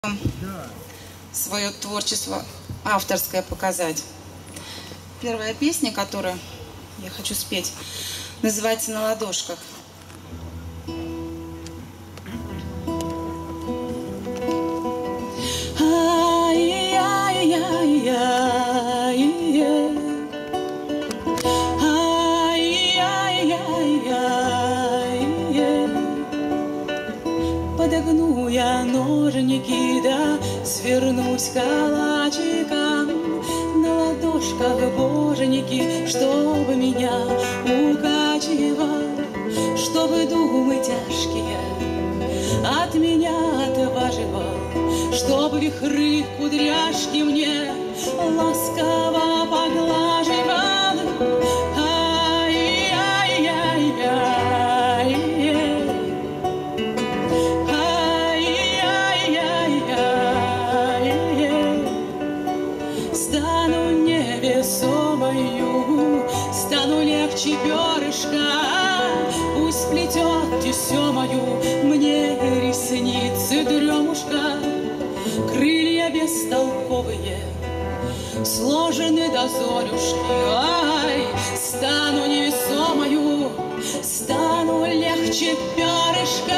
свое творчество авторское показать. Первая песня, которую я хочу спеть, называется «На ладошках». Подогну я ножники, да свернусь калачиком на ладошках боженьки, чтобы меня укачивал, чтобы думы тяжкие от меня отваживал, чтобы вихры кудряшки мне ласково поглаживал. Стану невесомою, стану легче перышка, пусть плетет тесемою мне ресницы дремушка. Крылья бестолковые сложены до зорюшки, ай, стану невесомою, стану легче перышка.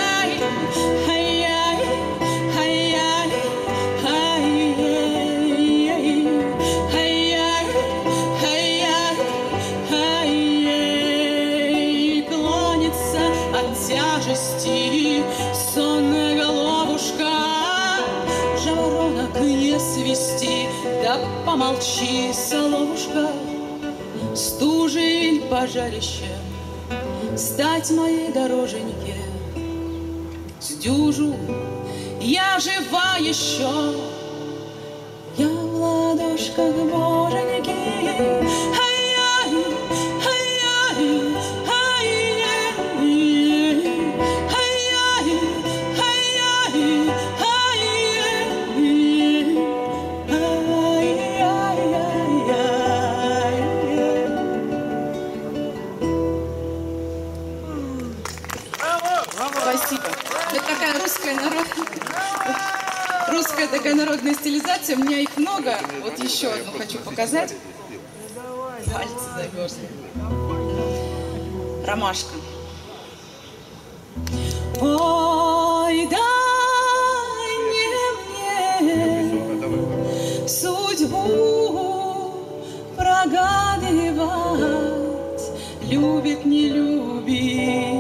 Тяжести сонная головушка, жаворонок не свисти, да помолчи, соловушка, стужей или пожарищем стать моей дороженьке. Сдюжу, я жива еще, я в ладошках боженьки. Спасибо. Это такая русская такая народная стилизация. У меня их много. Вот еще одну хочу показать. Пальцы замерзли. Ромашка. Ой, дай мне судьбу прогадывать, любит, не любит.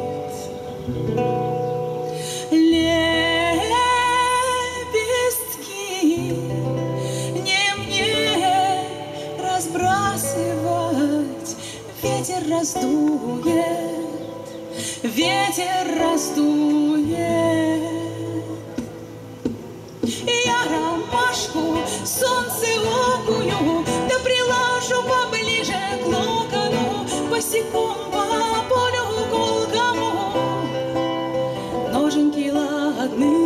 Лепестки не мне разбрасывать, ветер раздует, ветер раздует. Я ромашку солнцевокую, да приложу поближе к локону, босиком по полю гулкому. Ноженьки ладны,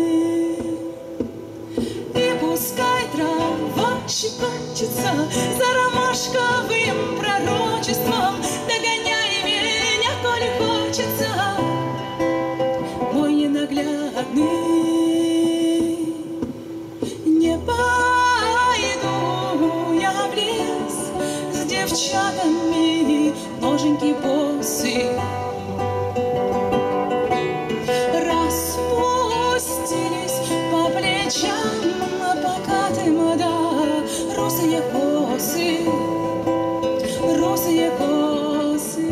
и пускай трава щекочется за ромашковым пророчеством. Догоняй меня, коли хочется, мой ненаглядный. Не пойду я в лес с девчатами, ноженьки босые распустились по плечам, покатым, да, русые косы, русые косы.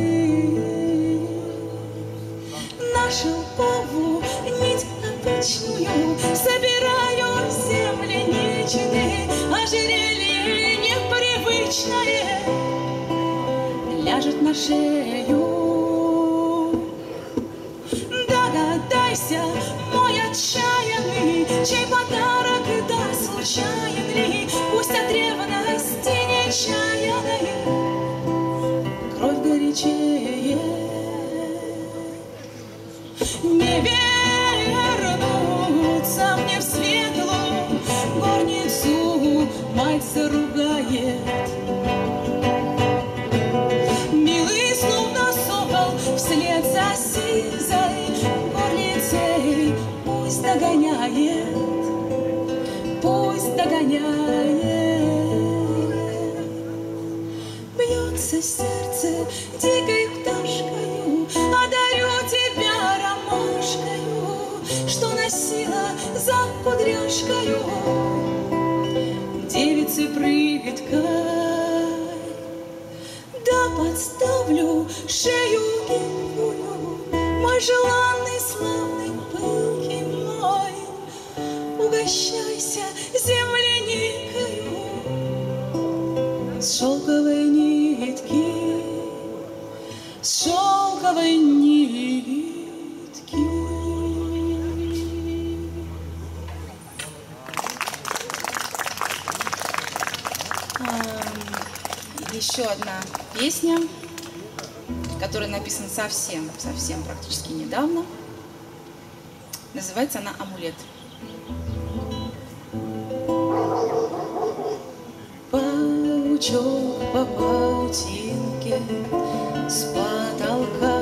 Нашел пову нить обычную, собираю земляничины, ожерелье непривычное ляжет на шею. Догадайся, мой отчаянный, чей подарок, да случайен ли, пусть от ревности нечаянной кровь горячее. Не вернуться мне в светлую горницу, мать заругает. Милый, словно сокол, вслед за сизой горлицей пусть догоняет. догоняет. Бьется сердце дикой пташкою, одарю тебя ромашкою, что носила за кудряшкою. Девицы прыгать, да подставлю шею гибкую, мой желанный, славный, пылкий мой, угощайся земляникою с шелковой нитки, с шелковой нитки. Еще одна песня, которая написана совсем практически недавно. Называется она «Амулет». Паучок по паутинке с потолка,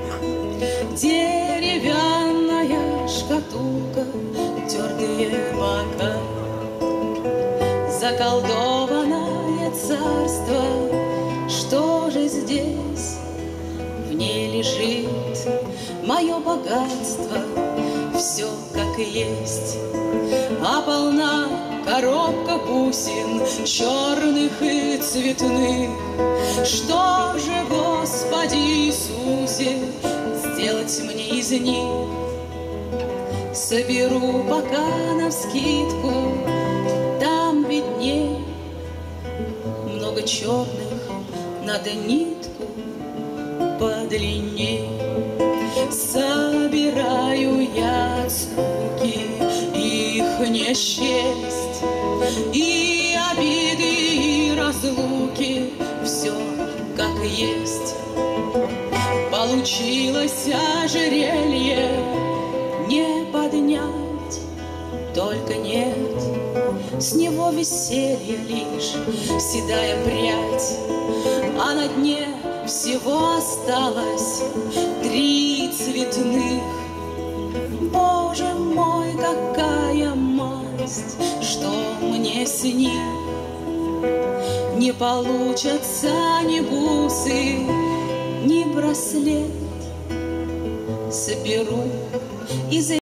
деревянная шкатулка, тертые бока, заколдованное царство. Что же здесь? В ней лежит мое богатство, все как есть, а полна коробка бусин черных и цветных. Что же, Господи Иисусе, сделать мне из них? Соберу пока навскидку, там видней много черных, надо нитку подлинней. Собираю я от скуки их не счесть, и обиды, и разлуки, все как есть. Получилось ожерелье не поднять, только нет с него веселье лишь седая прядь, а на дне всего осталось 3 цветных. Боже мой, какая масть, что мне с них? Не получатся ни бусы, ни браслет. Соберу и